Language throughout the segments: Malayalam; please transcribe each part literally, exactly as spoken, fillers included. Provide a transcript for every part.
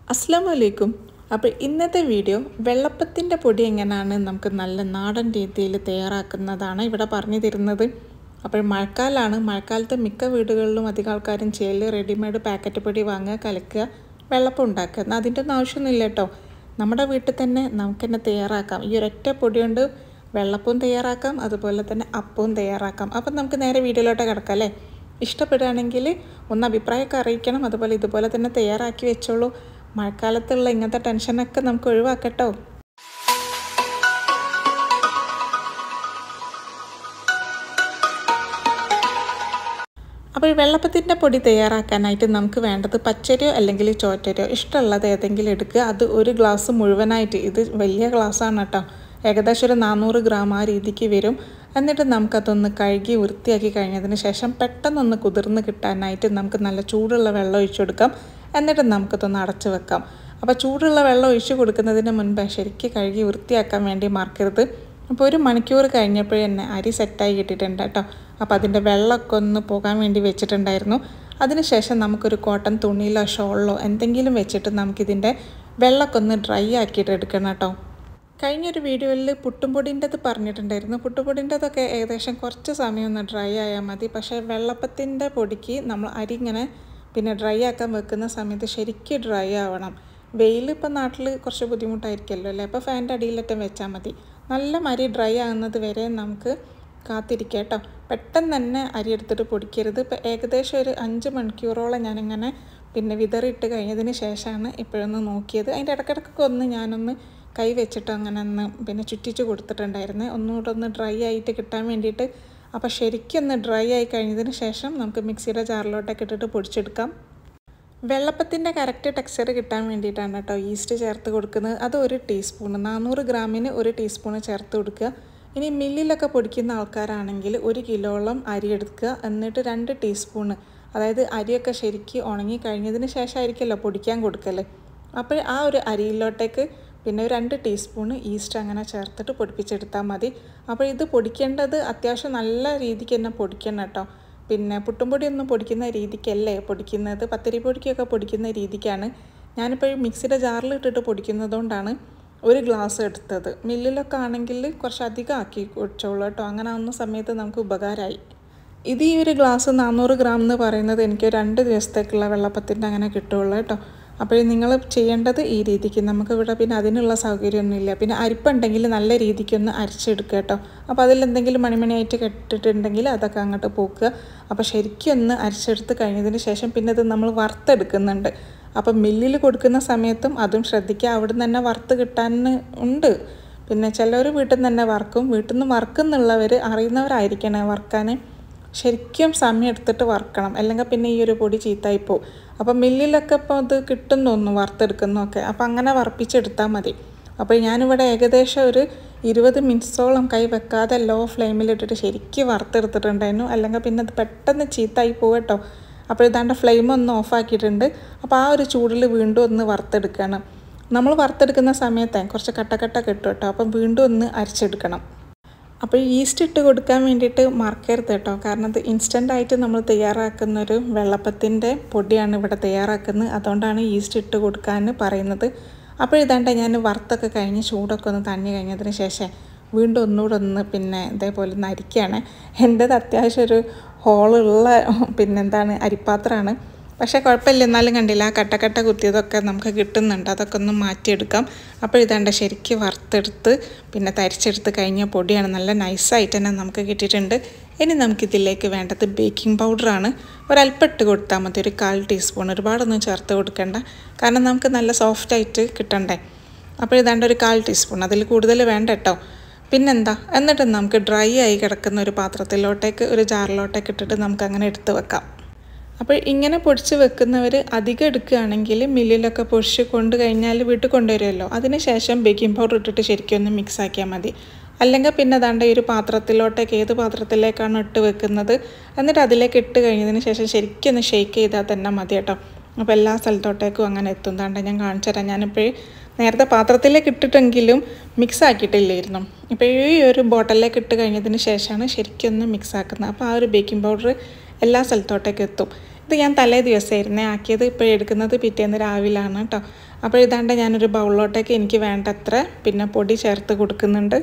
അസ്സലാമു അലൈക്കും. അപ്പോൾ ഇന്നത്തെ വീഡിയോ വെള്ളപ്പത്തിൻ്റെ പൊടി എങ്ങനെയാണ് നമുക്ക് നല്ല നാടൻ രീതിയിൽ തയ്യാറാക്കുന്നതാണ് ഇവിടെ പറഞ്ഞു തരുന്നത്. അപ്പോൾ മഴക്കാലമാണ്. മഴക്കാലത്ത് മിക്ക വീടുകളിലും അധികം ആൾക്കാരും ചെയ്യൽ റെഡിമെയ്ഡ് പാക്കറ്റ് പൊടി വാങ്ങുക, കലക്കുക, വെള്ളപ്പം ഉണ്ടാക്കുക. എന്നാൽ അതിൻ്റെ ഒന്നും ആവശ്യമൊന്നുമില്ല കേട്ടോ. നമ്മുടെ വീട്ടിൽ തന്നെ നമുക്ക് തന്നെ തയ്യാറാക്കാം. ഈ ഒരൊറ്റ പൊടി കൊണ്ട് വെള്ളപ്പവും തയ്യാറാക്കാം, അതുപോലെ തന്നെ അപ്പവും തയ്യാറാക്കാം. അപ്പം നമുക്ക് നേരെ വീഡിയോയിലോട്ട് കിടക്കാം അല്ലേ. ഇഷ്ടപ്പെടുകയാണെങ്കിൽ ഒന്ന് അഭിപ്രായമൊക്കെ അറിയിക്കണം. അതുപോലെ ഇതുപോലെ തന്നെ തയ്യാറാക്കി വെച്ചോളൂ. മഴക്കാലത്തുള്ള ഇങ്ങനത്തെ ടെൻഷനൊക്കെ നമുക്ക് ഒഴിവാക്കട്ടോ. അപ്പോൾ വെള്ളപ്പത്തിൻ്റെ പൊടി തയ്യാറാക്കാനായിട്ട് നമുക്ക് വേണ്ടത് പച്ചരിയോ അല്ലെങ്കിൽ ചോറ്റരിയോ ഇഷ്ടമുള്ളത് ഏതെങ്കിലും എടുക്കുക. അത് ഒരു ഗ്ലാസ് മുഴുവനായിട്ട്, ഇത് വലിയ ഗ്ലാസ്സാണ് കേട്ടോ, ഏകദേശം ഒരു നാനൂറ് ഗ്രാം ആ രീതിക്ക് വരും. എന്നിട്ട് നമുക്കതൊന്ന് കഴുകി വൃത്തിയാക്കി കഴിഞ്ഞതിന് ശേഷം പെട്ടെന്നൊന്ന് കുതിർന്ന് കിട്ടാനായിട്ട് നമുക്ക് നല്ല ചൂടുള്ള വെള്ളം ഒഴിച്ചു കൊടുക്കാം. എന്നിട്ട് നമുക്കതൊന്ന് അടച്ചു വെക്കാം. അപ്പോൾ ചൂടുള്ള വെള്ളം ഒഴിച്ചു കൊടുക്കുന്നതിന് മുൻപ് ശരിക്കും കഴുകി വൃത്തിയാക്കാൻ വേണ്ടി മറക്കരുത്. അപ്പോൾ ഒരു മണിക്കൂർ കഴിഞ്ഞപ്പോൾ തന്നെ അരി സെറ്റായി കിട്ടിയിട്ടുണ്ട് കേട്ടോ. അപ്പോൾ അതിൻ്റെ വെള്ളമൊക്കെ ഒന്ന് പോകാൻ വേണ്ടി വെച്ചിട്ടുണ്ടായിരുന്നു. അതിനുശേഷം നമുക്കൊരു കോട്ടൺ തുണിയിലോ ഷോളിലോ എന്തെങ്കിലും വെച്ചിട്ട് നമുക്കിതിൻ്റെ വെള്ളമൊക്കെ ഒന്ന് ഡ്രൈ ആക്കിയിട്ട് എടുക്കണം കേട്ടോ. കഴിഞ്ഞൊരു വീഡിയോയിൽ പുട്ടുംപൊടിൻ്റെത് പറഞ്ഞിട്ടുണ്ടായിരുന്നു. പുട്ടുപൊടിൻ്റെതൊക്കെ ഏകദേശം കുറച്ച് സമയം ഒന്ന് ഡ്രൈ ആയാൽ മതി. പക്ഷേ വെള്ളപ്പത്തിൻ്റെ പൊടിക്ക് നമ്മൾ അരി ഇങ്ങനെ പിന്നെ ഡ്രൈ ആക്കാൻ വെക്കുന്ന സമയത്ത് ശരിക്കും ഡ്രൈ ആവണം. വെയിൽ ഇപ്പോൾ നാട്ടിൽ കുറച്ച് ബുദ്ധിമുട്ടായിരിക്കുമല്ലോ അല്ലേ. അപ്പോൾ ഫാൻ്റെ അടിയിലറ്റം വെച്ചാൽ മതി. നല്ല മരി ഡ്രൈ ആകുന്നത് വരെ നമുക്ക് കാത്തിരിക്കുക കേട്ടോ. പെട്ടെന്ന് തന്നെ അരി എടുത്തിട്ട് പൊടിക്കരുത്. ഇപ്പോൾ ഏകദേശം ഒരു അഞ്ച് മണിക്കൂറോളം ഞാനിങ്ങനെ പിന്നെ വിതറിയിട്ട് കഴിഞ്ഞതിന് ശേഷമാണ് ഇപ്പോഴൊന്ന് നോക്കിയത്. അതിൻ്റെ ഇടയ്ക്കിടയ്ക്കൊക്കെ ഒന്ന് ഞാനൊന്ന് കൈ വെച്ചിട്ട് അങ്ങനെ ഒന്ന് പിന്നെ ചുറ്റിച്ച് കൊടുത്തിട്ടുണ്ടായിരുന്നു, ഒന്നുകൂടെ ഒന്ന് ഡ്രൈ ആയിട്ട് കിട്ടാൻ വേണ്ടിയിട്ട്. അപ്പോൾ ശരിക്കും ഒന്ന് ഡ്രൈ ആയി കഴിഞ്ഞതിന് ശേഷം നമുക്ക് മിക്സിയുടെ ജാറിലോട്ടൊക്കെ ഇട്ടിട്ട് പൊടിച്ചെടുക്കാം. വെള്ളപ്പത്തിൻ്റെ കറക്റ്റ് ടെക്സ്ചർ കിട്ടാൻ വേണ്ടിയിട്ടാണ് കേട്ടോ ഈസ്റ്റ് ചേർത്ത് കൊടുക്കുന്നത്. അത് ഒരു ടീസ്പൂണ്, നാനൂറ് ഗ്രാമിന് ഒരു ടീസ്പൂണ് ചേർത്ത് കൊടുക്കുക. ഇനി മില്ലിലൊക്കെ പൊടിക്കുന്ന ആൾക്കാരാണെങ്കിൽ ഒരു കിലോളം അരി എടുക്കുക. എന്നിട്ട് രണ്ട് ടീസ്പൂണ്, അതായത് അരിയൊക്കെ ശരിക്കും ഉണങ്ങി കഴിഞ്ഞതിന് ശേഷമായിരിക്കുമല്ലോ പൊടിക്കാൻ കൊടുക്കൽ. അപ്പോൾ ആ ഒരു അരിയിലോട്ടേക്ക് പിന്നെ ഒരു രണ്ട് ടീസ്പൂണ് ഈസ്റ്റ് അങ്ങനെ ചേർത്തിട്ട് പൊടിപ്പിച്ചെടുത്താൽ മതി. അപ്പോൾ ഇത് പൊടിക്കേണ്ടത് അത്യാവശ്യം നല്ല രീതിക്ക് തന്നെ പൊടിക്കണം കേട്ടോ. പിന്നെ പുട്ടുംപൊടിയൊന്നും പൊടിക്കുന്ന രീതിക്കല്ലേ പൊടിക്കുന്നത്, പത്തിരി പൊടിക്കൊക്കെ പൊടിക്കുന്ന രീതിക്കാണ്. ഞാനിപ്പോൾ മിക്സിയുടെ ജാറിൽ ഇട്ടിട്ട് പൊടിക്കുന്നതുകൊണ്ടാണ് ഒരു ഗ്ലാസ് എടുത്തത്. മില്ലിലൊക്കെ ആണെങ്കിൽ കുറച്ചധികം ആക്കി കുടിച്ചോളൂ കേട്ടോ. അങ്ങനെ ആവുന്ന സമയത്ത് നമുക്ക് ഉപകാരമായി. ഇത് ഈ ഒരു ഗ്ലാസ് നാനൂറ് ഗ്രാം എന്ന് പറയുന്നത് എനിക്ക് രണ്ട് ദിവസത്തേക്കുള്ള വെള്ളപ്പത്തിൻ്റെ അങ്ങനെ കിട്ടുള്ളൂ കേട്ടോ. അപ്പോൾ നിങ്ങൾ ചെയ്യേണ്ടത് ഈ രീതിക്ക്. നമുക്കിവിടെ പിന്നെ അതിനുള്ള സൗകര്യമൊന്നുമില്ല. പിന്നെ അരിപ്പുണ്ടെങ്കിൽ നല്ല രീതിക്കൊന്ന് അരിച്ചെടുക്കുക കേട്ടോ. അപ്പോൾ അതിലെന്തെങ്കിലും മണിമണിയായിട്ട് കെട്ടിട്ടുണ്ടെങ്കിൽ അതൊക്കെ അങ്ങോട്ട് പോക്കുക. അപ്പോൾ ശരിക്കും ഒന്ന് അരിച്ചെടുത്ത് കഴിഞ്ഞതിന് ശേഷം പിന്നെ ഇത് നമ്മൾ വറുത്തെടുക്കുന്നുണ്ട്. അപ്പം മില്ലിൽ കൊടുക്കുന്ന സമയത്തും അതും ശ്രദ്ധിക്കുക. അവിടെ നിന്ന് തന്നെ വറുത്ത് കിട്ടാൻ ഉണ്ട്. പിന്നെ ചിലവർ വീട്ടിൽ നിന്ന് തന്നെ വറുക്കും. വീട്ടിൽ നിന്ന് വറുക്കുന്നുള്ളവർ അറിയുന്നവരായിരിക്കണേ വറുക്കാൻ. ശരിക്കും സമയം എടുത്തിട്ട് വറുക്കണം, അല്ലെങ്കിൽ പിന്നെ ഈ ഒരു പൊടി ചീത്തായിപ്പോവും. അപ്പം മില്ലിലൊക്കെ ഇപ്പോൾ ഇത് കിട്ടും തോന്നുന്നു വറുത്തെടുക്കുന്നതൊക്കെ. അപ്പം അങ്ങനെ വറുപ്പിച്ചെടുത്താൽ മതി. അപ്പോൾ ഞാനിവിടെ ഏകദേശം ഒരു ഇരുപത് മിനിറ്റ്സോളം കൈ വെക്കാതെ ലോ ഫ്ലെയിമിലിട്ടിട്ട് ശരിക്കും വറുത്തെടുത്തിട്ടുണ്ടായിരുന്നു. അല്ലെങ്കിൽ പിന്നെ അത് പെട്ടെന്ന് ചീത്തായി പോകും കേട്ടോ. അപ്പോൾ ഇതാണ്ട് ഫ്ലെയിം ഒന്ന് ഓഫാക്കിയിട്ടുണ്ട്. അപ്പോൾ ആ ഒരു ചൂടിൽ വീണ്ടും ഒന്ന് വറുത്തെടുക്കണം. നമ്മൾ വറുത്തെടുക്കുന്ന സമയത്ത് കുറച്ച് കട്ടക്കട്ട കിട്ടും കേട്ടോ. അപ്പം വീണ്ടും ഒന്ന് അരിച്ചെടുക്കണം. അപ്പോൾ ഈസ്റ്റ് ഇട്ട് കൊടുക്കാൻ വേണ്ടിയിട്ട് മറക്കരുത് കേട്ടോ. കാരണം ഇത് ഇൻസ്റ്റൻ്റായിട്ട് നമ്മൾ തയ്യാറാക്കുന്നൊരു വെള്ളപ്പത്തിൻ്റെ പൊടിയാണ് ഇവിടെ തയ്യാറാക്കുന്നത്. അതുകൊണ്ടാണ് ഈസ്റ്റ് ഇട്ട് കൊടുക്കാൻ പറയുന്നത്. അപ്പോൾ ഇതാണ്ട് ഞാൻ വറുത്തൊക്കെ കഴിഞ്ഞ് ചൂടൊക്കെ ഒന്ന് തണ്ണി കഴിഞ്ഞതിന് ശേഷം വീണ്ടും ഒന്നുകൂടെ ഒന്ന് പിന്നെ ഇതേപോലെ ഒന്ന് അരിക്കുകയാണ്. എൻ്റേത് അത്യാവശ്യം ഒരു ഹോളുള്ള പിന്നെന്താണ് അരിപ്പാത്രമാണ്. പക്ഷേ കുഴപ്പമില്ല, എന്നാലും കണ്ടില്ല ആ കട്ടക്കട്ട കുത്തിയതൊക്കെ നമുക്ക് കിട്ടുന്നുണ്ട്. അതൊക്കെ ഒന്ന് മാറ്റിയെടുക്കാം. അപ്പോൾ ഇതാണ്ട് ശരിക്കും വറുത്തെടുത്ത് പിന്നെ തരിച്ചെടുത്ത് കഴിഞ്ഞ പൊടിയാണ്. നല്ല നൈസായിട്ട് തന്നെ നമുക്ക് കിട്ടിയിട്ടുണ്ട്. ഇനി നമുക്കിതിലേക്ക് വേണ്ടത് ബേക്കിംഗ് പൗഡറാണ്. ഒരല്പം ഇട്ട് കൊടുത്താൽ മതി, ഒരു കാൽ ടീസ്പൂൺ. ഒരുപാടൊന്നും ചേർത്ത് കൊടുക്കണ്ട, കാരണം നമുക്ക് നല്ല സോഫ്റ്റായിട്ട് കിട്ടണ്ടേ. അപ്പോൾ ഇതാണ്ട് ഒരു കാൽ ടീസ്പൂൺ, അതിൽ കൂടുതൽ വേണ്ട കേട്ടോ. പിന്നെന്താ, എന്നിട്ട് നമുക്ക് ഡ്രൈ ആയി കിടക്കുന്ന ഒരു പാത്രത്തിലോട്ടേക്ക് ഒരു ജാറിലോട്ടേക്ക് ഇട്ടിട്ട് നമുക്ക് അങ്ങനെ എടുത്ത് വെക്കാം. അപ്പോൾ ഇങ്ങനെ പൊടിച്ച് വെക്കുന്നവർ അധികം എടുക്കുകയാണെങ്കിൽ മില്ലിലൊക്കെ പൊടിച്ച് കൊണ്ട് കഴിഞ്ഞാൽ വീട്ടിൽ കൊണ്ടുവരുമല്ലോ. അതിന് ശേഷം ബേക്കിംഗ് പൗഡർ ഇട്ടിട്ട് ശരിക്കും ഒന്ന് മിക്സ് ആക്കിയാൽ മതി. അല്ലെങ്കിൽ പിന്നെ ദാണ്ട ഈ ഒരു പാത്രത്തിലോട്ടേക്ക് ഏത് പാത്രത്തിലേക്കാണ് ഇട്ട് വെക്കുന്നത് എന്നിട്ട് അതിലേക്ക് ഇട്ട് കഴിഞ്ഞതിന് ശേഷം ശരിക്കും ഒന്ന് ഷെയ്ക്ക് ചെയ്താൽ തന്നെ മതി കേട്ടോ. അപ്പോൾ എല്ലാ സ്ഥലത്തോട്ടേക്കും അങ്ങനെ എത്തും. ദാണ്ട ഞാൻ കാണിച്ചു തരാം. ഞാനിപ്പോൾ നേരത്തെ പാത്രത്തിലേക്ക് ഇട്ടിട്ടെങ്കിലും മിക്സ് ആക്കിയിട്ടില്ലായിരുന്നു. ഇപ്പോൾ ഈ ഒരു ബോട്ടിലേക്ക് ഇട്ട് കഴിഞ്ഞതിന് ശേഷമാണ് ശരിക്കും ഒന്ന് മിക്സ് ആക്കുന്നത്. അപ്പോൾ ആ ഒരു ബേക്കിംഗ് പൗഡർ എല്ലാ സ്ഥലത്തോട്ടേക്ക് എത്തും. ഇത് ഞാൻ തലേ ദിവസമായിരുന്നേ ആക്കിയത്. ഇപ്പോൾ എടുക്കുന്നത് പിറ്റേന്ന് രാവിലാണ് കേട്ടോ. അപ്പോൾ ഇതാണ്ട് ഞാനൊരു ബൗളിലോട്ടേക്ക് എനിക്ക് വേണ്ടത്ര പിന്നെ പൊടി ചേർത്ത് കൊടുക്കുന്നുണ്ട്.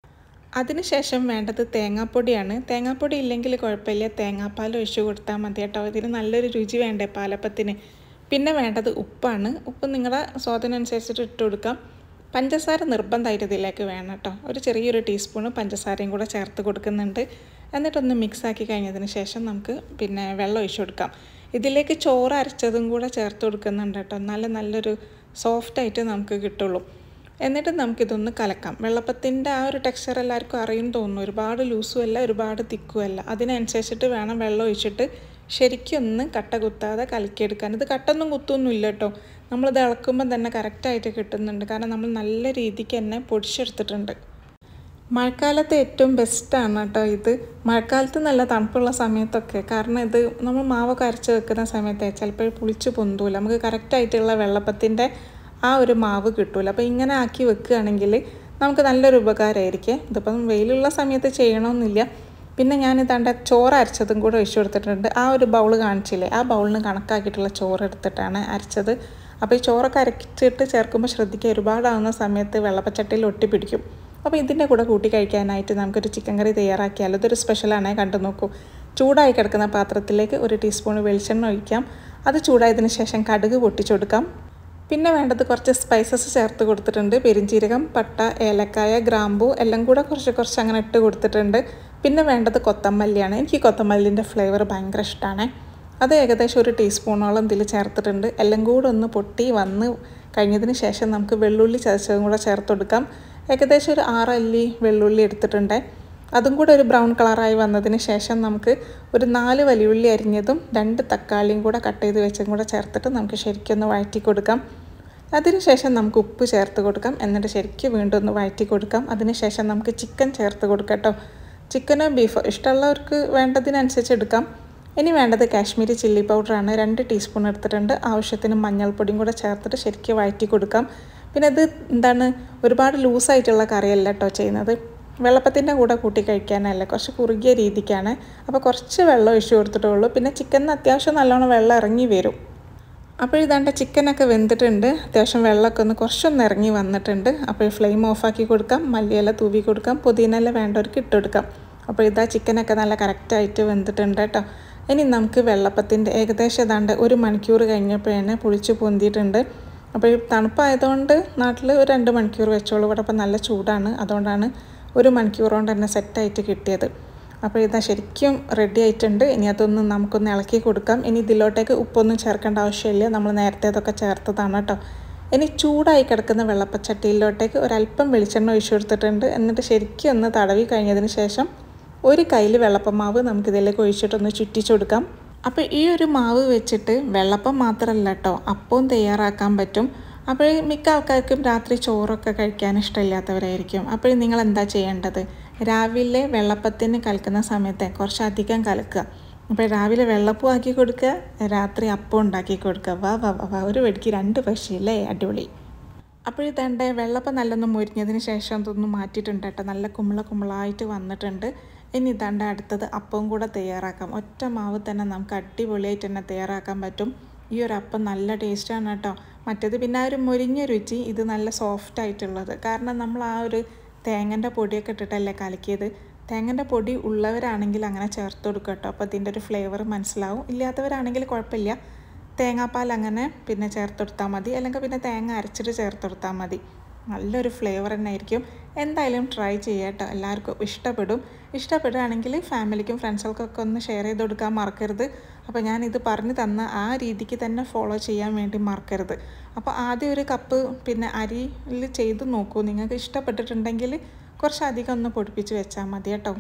അതിനുശേഷം വേണ്ടത് തേങ്ങാപ്പൊടിയാണ്. തേങ്ങാപ്പൊടി ഇല്ലെങ്കിൽ കുഴപ്പമില്ല, തേങ്ങാപ്പാൽ ഒഴിച്ച് കൊടുത്താൽ മതി കേട്ടോ. ഇതിന് നല്ലൊരു രുചി വേണ്ടേ പാലപ്പത്തിന്. പിന്നെ വേണ്ടത് ഉപ്പാണ്. ഉപ്പ് നിങ്ങളുടെ സ്വാദിനനുസരിച്ചിട്ട് ഇട്ട് കൊടുക്കാം. പഞ്ചസാര നിർബന്ധമായിട്ട് ഇതിലേക്ക് വേണം കേട്ടോ. ഒരു ചെറിയൊരു ടീസ്പൂണ് പഞ്ചസാരയും കൂടെ ചേർത്ത് കൊടുക്കുന്നുണ്ട്. എന്നിട്ടൊന്ന് മിക്സാക്കി കഴിഞ്ഞതിന് ശേഷം നമുക്ക് പിന്നെ വെള്ളം ഒഴിച്ച് കൊടുക്കാം. ഇതിലേക്ക് ചോറ് അരച്ചതും കൂടെ ചേർത്ത് കൊടുക്കുന്നുണ്ട് കേട്ടോ. നല്ല നല്ലൊരു സോഫ്റ്റായിട്ട് നമുക്ക് കിട്ടുള്ളൂ. എന്നിട്ട് നമുക്കിതൊന്ന് കലക്കാം. വെള്ളപ്പത്തിൻ്റെ ആ ഒരു ടെക്സ്ചർ എല്ലാവർക്കും അറിയും തോന്നുന്നു. ഒരുപാട് ലൂസും അല്ല, ഒരുപാട് തിക്കും അല്ല. അതിനനുസരിച്ചിട്ട് വേണം വെള്ളം ഒഴിച്ചിട്ട് ശരിക്കും ഒന്ന് കട്ട കുത്താതെ കലക്കിയെടുക്കാൻ. ഇത് കട്ടൊന്നും കുത്തൊന്നും ഇല്ല കേട്ടോ. നമ്മളിത് ഇളക്കുമ്പോൾ തന്നെ കറക്റ്റായിട്ട് കിട്ടുന്നുണ്ട്. കാരണം നമ്മൾ നല്ല രീതിക്ക് തന്നെ പൊടിച്ചെടുത്തിട്ടുണ്ട്. മഴക്കാലത്ത് ഏറ്റവും ബെസ്റ്റാണ് കേട്ടോ ഇത്. മഴക്കാലത്ത് നല്ല തണുപ്പുള്ള സമയത്തൊക്കെ. കാരണം ഇത് നമ്മൾ മാവൊക്കെ അരച്ച് വെക്കുന്ന സമയത്ത് ചിലപ്പോൾ പുളിച്ച് പൊന്തൂല. നമുക്ക് കറക്റ്റായിട്ടുള്ള വെള്ളപ്പത്തിൻ്റെ ആ ഒരു മാവ് കിട്ടൂല. അപ്പോൾ ഇങ്ങനെ ആക്കി വെക്കുകയാണെങ്കിൽ നമുക്ക് നല്ലൊരു ഉപകാരമായിരിക്കും. ഇതിപ്പം വെയിലുള്ള സമയത്ത് ചെയ്യണമെന്നില്ല. പിന്നെ ഞാനിതാണ്ട് ചോറ് അരച്ചതും കൂടെ ഒഴിച്ചു കൊടുത്തിട്ടുണ്ട്. ആ ഒരു ബൗൾ കാണിച്ചില്ലേ, ആ ബൗളിന് കണക്കാക്കിയിട്ടുള്ള ചോറ് എടുത്തിട്ടാണ് അരച്ചത്. അപ്പോൾ ഈ ചോറൊക്കെ അരച്ചിട്ട് ചേർക്കുമ്പോൾ ശ്രദ്ധിക്കുക, ഒരുപാടാവുന്ന സമയത്ത് വെള്ളപ്പച്ചട്ടിയിൽ ഒട്ടിപ്പിടിക്കും. അപ്പോൾ ഇതിൻ്റെ കൂടെ കൂട്ടി കഴിക്കാനായിട്ട് നമുക്കൊരു ചിക്കൻ കറി തയ്യാറാക്കിയാൽ ഇതൊരു സ്പെഷ്യലാണ്. കണ്ടു നോക്കൂ. ചൂടായി കിടക്കുന്ന പാത്രത്തിലേക്ക് ഒരു ടീസ്പൂൺ വെളിച്ചെണ്ണ ഒഴിക്കാം. അത് ചൂടായതിന് ശേഷം കടുക് പൊട്ടിച്ചെടുക്കാം. പിന്നെ വേണ്ടത് കുറച്ച് സ്പൈസസ് ചേർത്ത് കൊടുത്തിട്ടുണ്ട്. പെരിഞ്ചീരകം, പട്ട, ഏലക്കായ, ഗ്രാമ്പൂ എല്ലാം കൂടെ കുറച്ച് കുറച്ച് അങ്ങനെ ഇട്ട് കൊടുത്തിട്ടുണ്ട്. പിന്നെ വേണ്ടത് കൊത്തമല്ലിയാണ്. എനിക്ക് കൊത്തമല്ലിൻ്റെ ഫ്ലേവർ ഭയങ്കര ഇഷ്ടമാണ്. അത് ഏകദേശം ഒരു ടീസ്പൂണോളം ഇതിൽ ചേർത്തിട്ടുണ്ട്. എല്ലാം കൂടെ ഒന്ന് പൊട്ടി വന്ന് കഴിഞ്ഞതിന് ശേഷം നമുക്ക് വെള്ളുള്ളി ചതച്ചതും കൂടെ ചേർത്ത് കൊടുക്കാം. ഏകദേശം ഒരു ആറ് അല്ലി വെള്ളുള്ളി എടുത്തിട്ടുണ്ട്. അതും കൂടെ ഒരു ബ്രൗൺ കളറായി വന്നതിന് ശേഷം നമുക്ക് ഒരു നാല് വലിയുള്ളി അരിഞ്ഞതും രണ്ട് തക്കാളിയും കൂടെ കട്ട് ചെയ്ത് വെച്ചതും കൂടെ ചേർത്തിട്ട് നമുക്ക് ശരിക്കും ഒന്ന് വഴറ്റി കൊടുക്കാം. അതിനുശേഷം നമുക്ക് ഉപ്പ് ചേർത്ത് കൊടുക്കാം. എന്നിട്ട് ശരിക്കും വീണ്ടും ഒന്ന് വഴറ്റി കൊടുക്കാം. അതിനുശേഷം നമുക്ക് ചിക്കൻ ചേർത്ത് കൊടുക്കാം കേട്ടോ. ചിക്കനോ ബീഫോ ഇഷ്ടമുള്ളവർക്ക് വേണ്ടതിനനുസരിച്ച് എടുക്കാം. ഇനി വേണ്ടത് കാശ്മീരി ചില്ലി പൗഡറാണ്. രണ്ട് ടീസ്പൂൺ എടുത്തിട്ടുണ്ട്. ആവശ്യത്തിന് മഞ്ഞൾപ്പൊടിയും കൂടെ ചേർത്തിട്ട് ശരിക്കും വഴറ്റി കൊടുക്കാം. പിന്നെ ഇത് എന്താണ് ഒരുപാട് ലൂസായിട്ടുള്ള കറിയല്ല കേട്ടോ ചെയ്യുന്നത്. വെള്ളപ്പത്തിൻ്റെ കൂടെ കൂട്ടി കഴിക്കാനല്ല, കുറച്ച് കുറുകിയ രീതിക്കാണ്. അപ്പോൾ കുറച്ച് വെള്ളം ഒഴിച്ച് കൊടുത്തിട്ടുള്ളൂ. പിന്നെ ചിക്കനിന് അത്യാവശ്യം നല്ലോണം വെള്ളം ഇറങ്ങി വരും. അപ്പോൾ ഇതാണ്ട് ചിക്കനൊക്കെ വെന്തിട്ടുണ്ട്. അത്യാവശ്യം വെള്ളമൊക്കെ ഒന്ന് കുറച്ചൊന്ന് ഇറങ്ങി വന്നിട്ടുണ്ട്. അപ്പോൾ ഫ്ലെയിം ഓഫാക്കി കൊടുക്കാം. മല്ലിയില തൂവി കൊടുക്കാം. പുതിനയില വേണ്ടവർക്ക് ഇട്ട് കൊടുക്കാം. അപ്പോൾ ഇതാ ചിക്കനൊക്കെ നല്ല കറക്റ്റായിട്ട് വെന്തിട്ടുണ്ട് കേട്ടോ. ഇനി നമുക്ക് വെള്ളപ്പത്തിൻ്റെ ഏകദേശം ഏതാണ്ട് ഒരു മണിക്കൂർ കഴിഞ്ഞപ്പോഴേ പുളിച്ച് പൊന്തിയിട്ടുണ്ട്. അപ്പോൾ ഈ തണുപ്പായതുകൊണ്ട് നാട്ടിൽ ഒരു രണ്ട് മണിക്കൂർ വെച്ചോളൂ. ഇവിടെ അപ്പോൾ നല്ല ചൂടാണ്, അതുകൊണ്ടാണ് ഒരു മണിക്കൂർ കൊണ്ട് തന്നെ സെറ്റായിട്ട് കിട്ടിയത്. അപ്പോൾ ഇതാ ശരിക്കും റെഡി ആയിട്ടുണ്ട്. ഇനി അതൊന്ന് നമുക്കൊന്ന് ഇളക്കി കൊടുക്കാം. ഇനി ഇതിലോട്ടേക്ക് ഉപ്പൊന്നും ചേർക്കേണ്ട ആവശ്യമില്ല, നമ്മൾ നേരത്തെ അതൊക്കെ ചേർത്തതാണ് കേട്ടോ. ഇനി ചൂടായി കിടക്കുന്ന വെള്ളപ്പച്ചട്ടിയിലോട്ടേക്ക് ഒരല്പം വെളിച്ചെണ്ണ ഒഴിച്ചു കൊടുത്തിട്ടുണ്ട്. എന്നിട്ട് ശരിക്കും ഒന്ന് തടവി കഴിഞ്ഞതിന് ശേഷം ഒരു കയ്യിൽ വെള്ളപ്പം മാവ് നമുക്കിതിലേക്ക് ഒഴിച്ചിട്ടൊന്ന് ചുറ്റിച്ചു കൊടുക്കാം. അപ്പോൾ ഈ ഒരു മാവ് വെച്ചിട്ട് വെള്ളപ്പം മാത്രമല്ല കേട്ടോ, അപ്പവും തയ്യാറാക്കാൻ പറ്റും. അപ്പോൾ മിക്ക ആൾക്കാർക്കും രാത്രി ചോറൊക്കെ കഴിക്കാൻ ഇഷ്ടമില്ലാത്തവരായിരിക്കും. അപ്പോൾ നിങ്ങൾ എന്താ ചെയ്യേണ്ടത്, രാവിലെ വെള്ളപ്പത്തിന് കലക്കുന്ന സമയത്ത് കുറച്ചധികം കലക്കുക. അപ്പോൾ രാവിലെ വെള്ളപ്പം ആക്കി കൊടുക്കുക, രാത്രി അപ്പം ഉണ്ടാക്കി കൊടുക്കുക. വാ വാ വാ ഒരു വെടിക്ക് രണ്ട് പക്ഷിയല്ലേ, അടിപൊളി. അപ്പോൾ ഇതേണ്ട വെള്ളപ്പം നല്ലൊന്ന് മുരിഞ്ഞതിന് ശേഷം അതൊന്ന് മാറ്റിയിട്ടുണ്ട് കേട്ടോ. നല്ല കുമ്പള കുമ്പളായിട്ട് വന്നിട്ടുണ്ട്. ഇനി ഇതാണ്ട് അടുത്തത് അപ്പവും കൂടെ തയ്യാറാക്കാം. ഒറ്റ മാവ് തന്നെ നമുക്ക് അടിപൊളിയായിട്ട് തന്നെ തയ്യാറാക്കാൻ പറ്റും. ഈ ഒരു അപ്പം നല്ല ടേസ്റ്റാണ് കേട്ടോ. മറ്റേത് പിന്നെ ആ ഒരു മുരിഞ്ഞ രുചി, ഇത് നല്ല സോഫ്റ്റ് ആയിട്ടുള്ളത്. കാരണം നമ്മൾ ആ ഒരു തേങ്ങൻ്റെ പൊടിയൊക്കെ ഇട്ടിട്ടല്ലേ കലക്കിയത്. തേങ്ങൻ്റെ പൊടി ഉള്ളവരാണെങ്കിൽ അങ്ങനെ ചേർത്ത് കൊടുക്കുക കേട്ടോ. അപ്പോൾ ഇതിൻ്റെ ഒരു ഫ്ലേവർ മനസ്സിലാവും. ഇല്ലാത്തവരാണെങ്കിൽ കുഴപ്പമില്ല, തേങ്ങാപ്പാൽ അങ്ങനെ പിന്നെ ചേർത്ത് കൊടുത്താൽ മതി, അല്ലെങ്കിൽ പിന്നെ തേങ്ങ അരച്ചിട്ട് ചേർത്ത് കൊടുത്താൽ മതി. നല്ലൊരു ഫ്ലേവർ തന്നെ ആയിരിക്കും. എന്തായാലും ട്രൈ ചെയ്യുക കേട്ടോ, എല്ലാവർക്കും ഇഷ്ടപ്പെടും. ഇഷ്ടപ്പെടുകയാണെങ്കിൽ ഫാമിലിക്കും ഫ്രണ്ട്സുകൾക്കൊക്കെ ഒന്ന് ഷെയർ ചെയ്ത് കൊടുക്കാൻ മറക്കരുത്. അപ്പോൾ ഞാനിത് പറഞ്ഞു തന്ന ആ രീതിക്ക് തന്നെ ഫോളോ ചെയ്യാൻ വേണ്ടി മറക്കരുത്. അപ്പോൾ ആദ്യം ഒരു കപ്പ് പിന്നെ അരിയിൽ ചെയ്ത് നോക്കൂ. നിങ്ങൾക്ക് ഇഷ്ടപ്പെട്ടിട്ടുണ്ടെങ്കിൽ കുറച്ചധികം ഒന്ന് പൊടിപ്പിച്ച് വെച്ചാൽ മതി കേട്ടോ.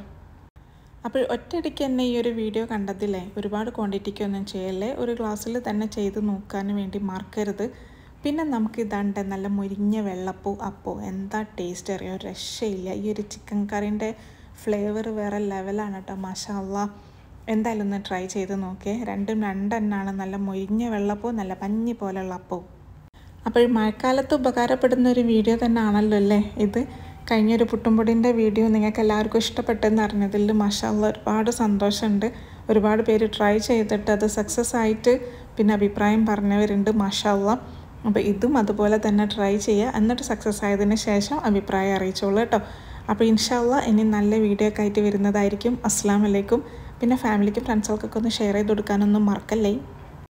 അപ്പോൾ ഒറ്റയടിക്ക് തന്നെ ഈ ഒരു വീഡിയോ കണ്ടതില്ലേ, ഒരുപാട് ക്വാണ്ടിറ്റിക്കൊന്നും ചെയ്യല്ലേ, ഒരു ഗ്ലാസ്സിൽ തന്നെ ചെയ്ത് നോക്കാൻ വേണ്ടി മറക്കരുത്. പിന്നെ നമുക്ക് ഇതാണ്ട് നല്ല മുരിഞ്ഞ വെള്ളപ്പൂ അപ്പോ എന്താ ടേസ്റ്റ് അറിയാം, ഒരു രക്ഷയില്ല. ഈ ഒരു ചിക്കൻ കറിൻ്റെ ഫ്ലേവർ വേറെ ലെവലാണ് കേട്ടോ. മാഷാ അല്ലാ, എന്തായാലും ഒന്ന് ട്രൈ ചെയ്ത് നോക്കിയേ. രണ്ടും രണ്ടെണ്ണാണ്, നല്ല മുരിഞ്ഞ വെള്ളപ്പൂ, നല്ല പഞ്ഞി പോലെയുള്ള അപ്പവും. അപ്പോൾ മഴക്കാലത്ത് ഉപകാരപ്പെടുന്ന ഒരു വീഡിയോ തന്നെ ആണല്ലോ അല്ലേ ഇത്. കഴിഞ്ഞൊരു പുട്ടുംപൊടിൻ്റെ വീഡിയോ നിങ്ങൾക്ക് എല്ലാവർക്കും ഇഷ്ടപ്പെട്ടെന്ന് അറിഞ്ഞതിൽ മാഷാ അല്ലാ ഒരുപാട് സന്തോഷമുണ്ട്. ഒരുപാട് പേര് ട്രൈ ചെയ്തിട്ട് അത് സക്സസ് ആയിട്ട് പിന്നെ അഭിപ്രായം പറഞ്ഞവരുണ്ട്. മാഷാ അല്ലാഹ്. അപ്പോൾ ഇതും അതുപോലെ തന്നെ ട്രൈ ചെയ്യുക, എന്നിട്ട് സക്സസ് ആയതിന് ശേഷം അഭിപ്രായം അറിയിച്ചോളൂ കേട്ടോ. അപ്പോൾ ഇൻഷാ അല്ലാഹ് ഇനി നല്ല വീഡിയോ ഒക്കെ ആയിട്ട് വരുന്നതായിരിക്കും. അസ്സലാമു അലൈക്കും. പിന്നെ ഫാമിലിക്കും ഫ്രണ്ട്സുകൾക്കൊക്കെ ഒന്ന് ഷെയർ ചെയ്ത് കൊടുക്കാനൊന്നും മറക്കല്ലേ.